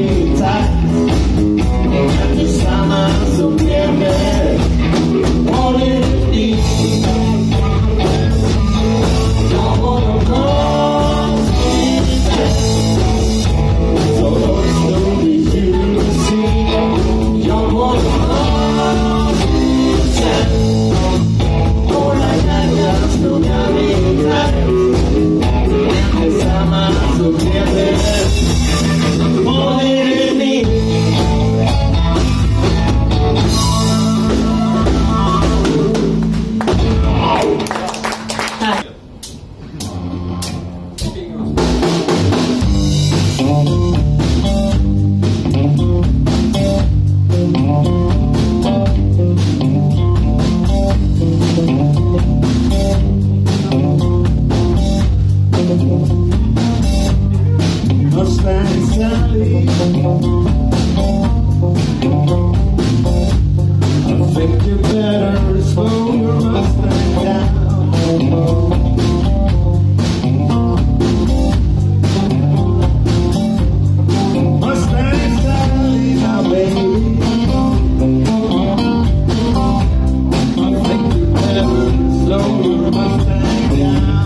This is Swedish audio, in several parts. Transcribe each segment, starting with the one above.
mitad. Sama su pierde por el día. No, no, no, solo estoy diciendo sí. Yo voy a por las ganas no me alegra. Sama su pierde por el día. Mustang Sally, I think you better slow your Mustang down. Mustang Sally, my baby, I think you better slow your Mustang down.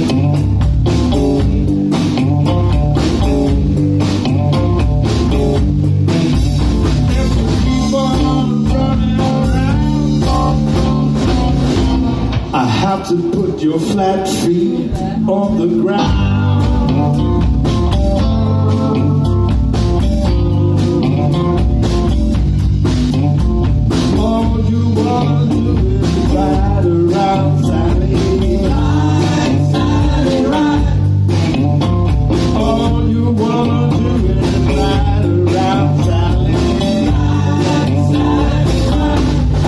I have to put your flat feet on the ground. All you wanna do is ride around, Sally. Ride, Sally, ride. All you wanna do is ride around, Sally. Ride, Sally, ride.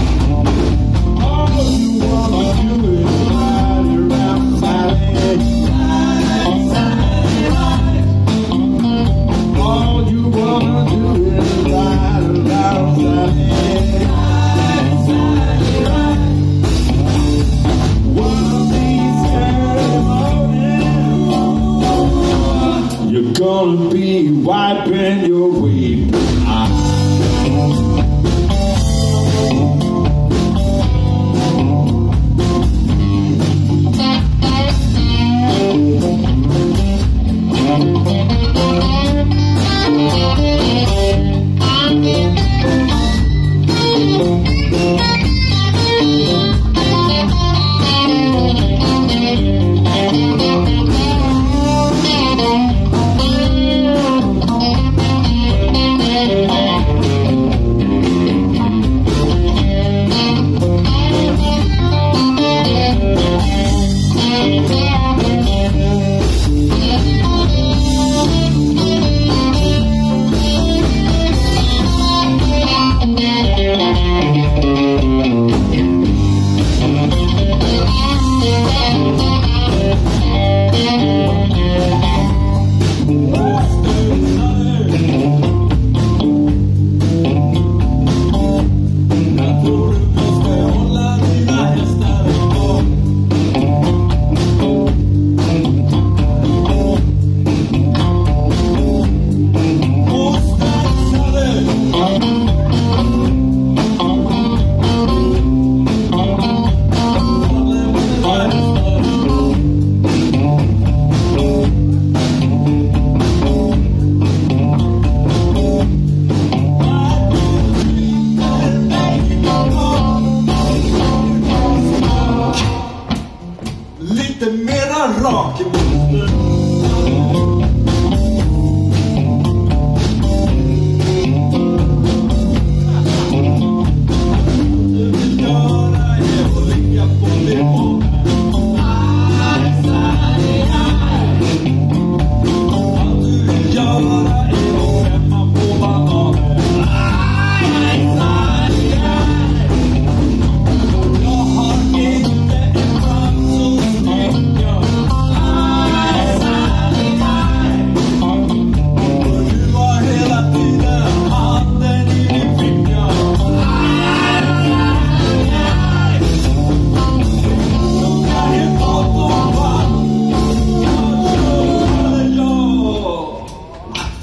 All you wanna do is ride around, Sally. Ride, Sally, ride. All you wanna do is ride around, Sally. Ride, Sally, ride. One of these Saturday mornings, you're gonna be wiping your way out.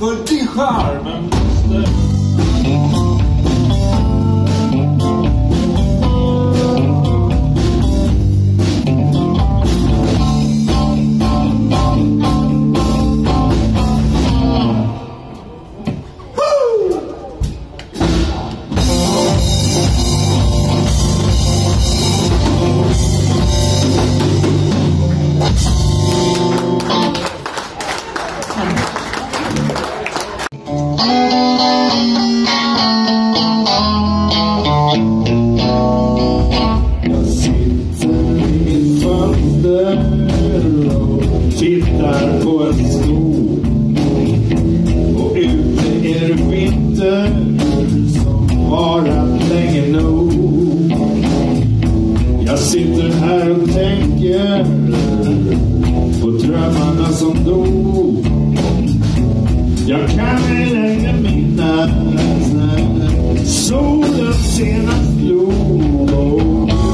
För din charmen måste tittar på en skog och ute är det vinter som varat länge nog. Jag sitter här och tänker på drömmarna som dog. Jag kan ej längre minnas när solen senast låg.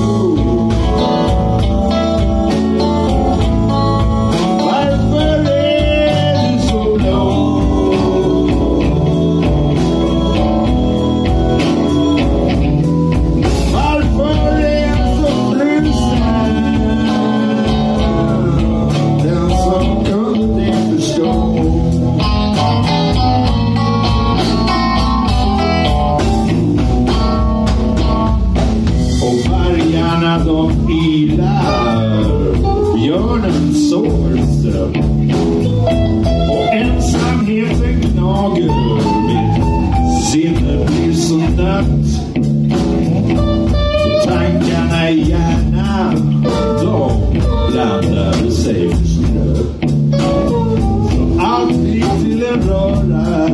De ilar, björnen sårström och ensamheten gnager, mitt sinne blir så nött och tankarna i hjärnan, de blandar sig förstrött. Så allt blir till en röra,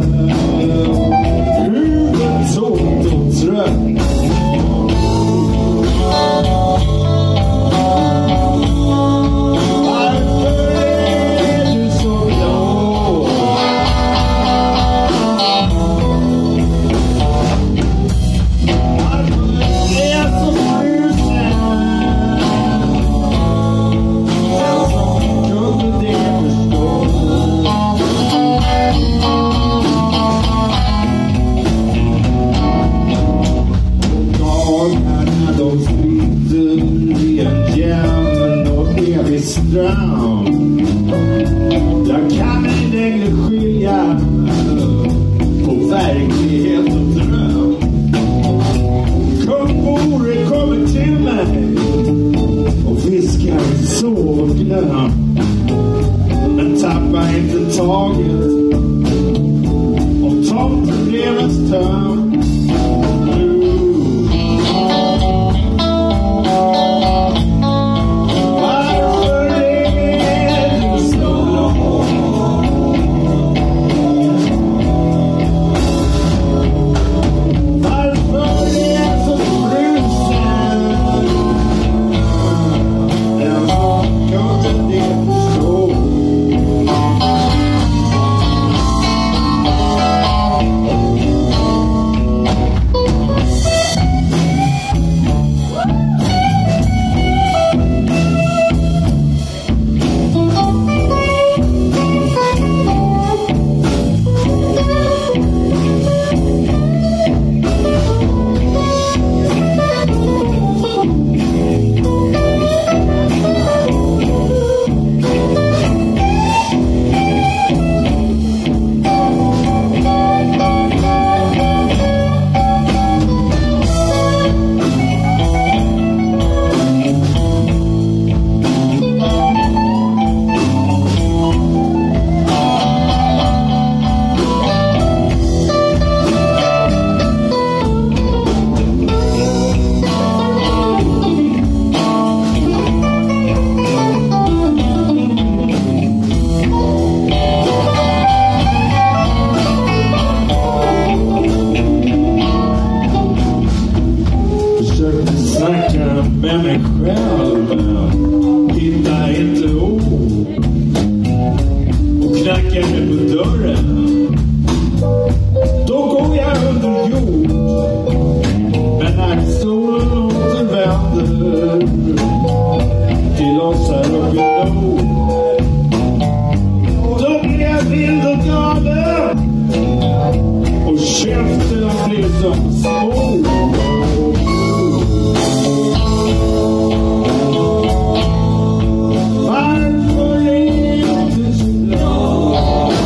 huvudet tomt och trött. Jag kan inte längre skilja på verklighet och dröm. Kumbore kommer till mig och viskar sov och glöm. Men tappa inte taget om tomtebrevets törn. Med mig själv, hittar inte ord och knackar mig på dörren. Då går jag under jord, men nattsolen återvänder till oss här uppe i nord. Då blir jag vild och galen. Käften blir som små. Varför är inte slå?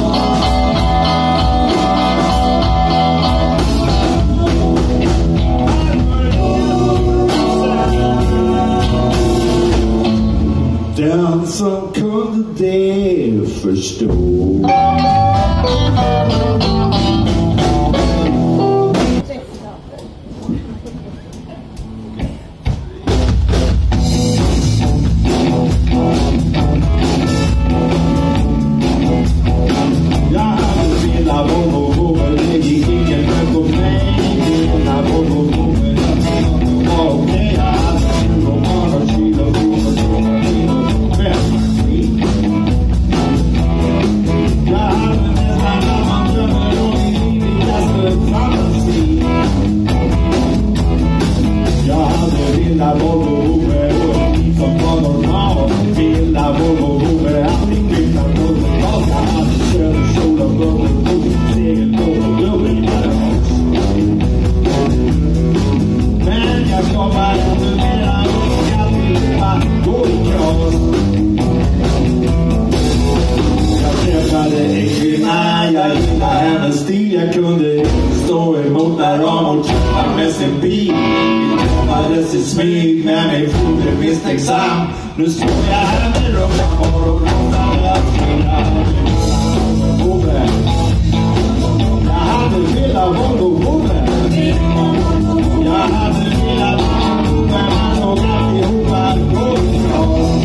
Den som kunde det förstå. Jag kunde stå emot när de kämpade med sin bil. Vi träffades i smyg när mig fodde misstänksam. Nu står jag här med rumpan och låtsar att jag hade velat Volvo-Bove. Jag hade velat Volvo-Bove. Man såg alltihopa gå ifrån.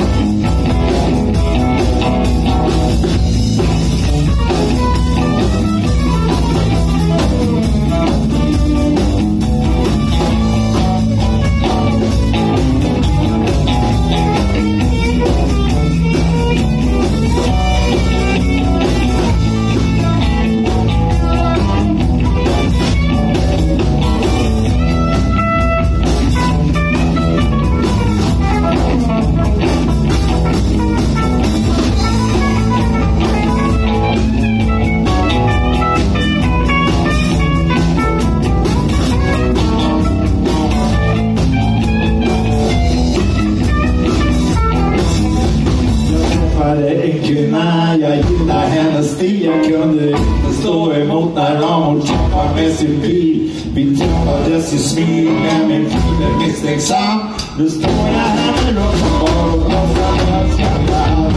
Jag gillar hennes stil. Jag kunde inte stå emot när de kämpade med sin bil. Vi träffades i smyg när min fil är misstänksam. Nu står jag här med rumpan och låtsar att jag ska vara.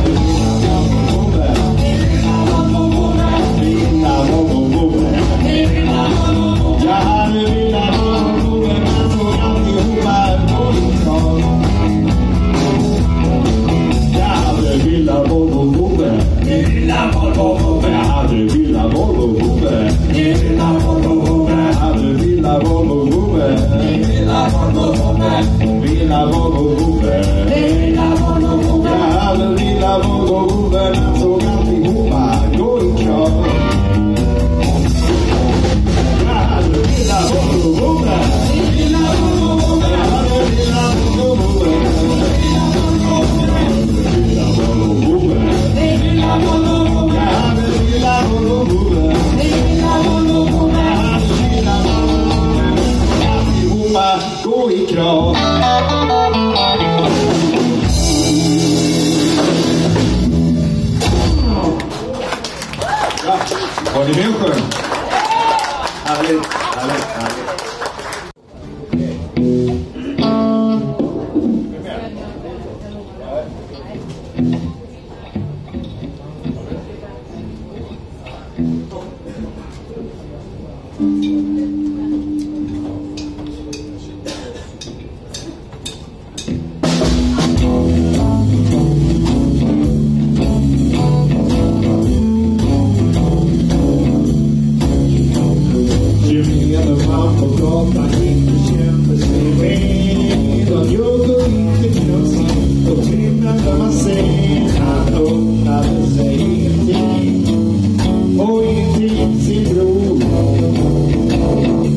Jag hade velat Volvo-Bove, men såg alltihopa gå ifrån. Jag hade velat Volvo-Bove. Jag hade velat Volvo-Bove. Jag hade velat Volvo-Bove. Villa Volvo-Bove. Jag hade velat Volvo-Bove, men såg alltihopa gå ifrån. Jag hade velat Volvo-Bove. Jag hade velat Volvo-Bove. Gå i krav. Ja, var ni med och sjöng? Härligt, härligt, härligt. Och intill sin bror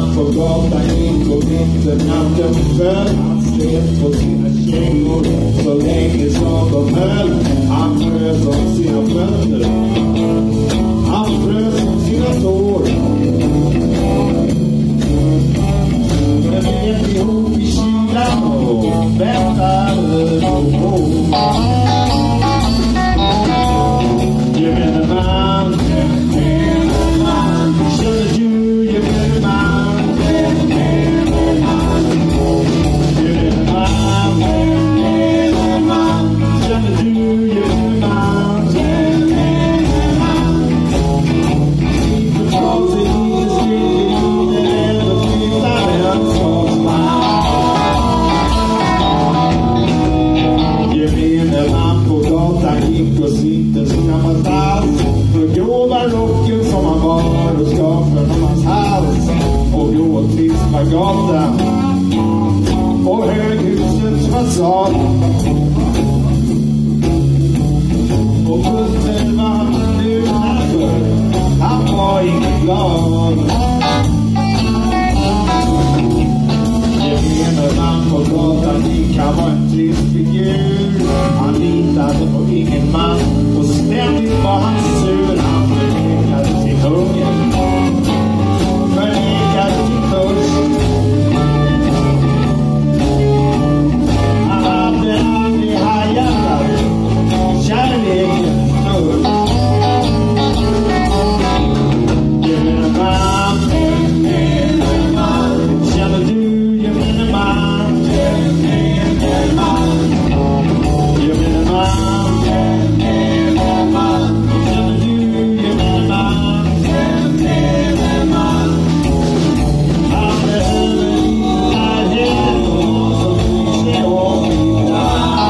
man på gatan gick och vinternatten föll. Han slet på sina kängor så länge som de höll. Han frös om sina fötter, han frös om sina tår. Men vet ihop i kylan och väntade på. Gemene man, känner du gemene man? Gemene man, känner du gemene man? Inte ta sig lite steg eller flytta en såsman. Gemene man på gatan gick och sitter som gammalt alls. För grova rocken som han bar och skapen om hans hals. Och grå trista gatan och höghusets fasad. Och bussen var han utanför, han var inte glad. Gemene man på gatan gick, han var en trist figur. Han litade på ingen man och ständigt var han sur. Han förnekade sin hunger, förnekade sin törst. Han hade aldrig hajat kärlekens törst. Gemene man, känner du gemene man? Gemene man, gemene man, känner du gemene man? Gemene man, han behöver lite närhet som bryr sig om ibland.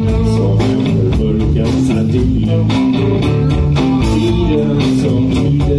Tiden som lider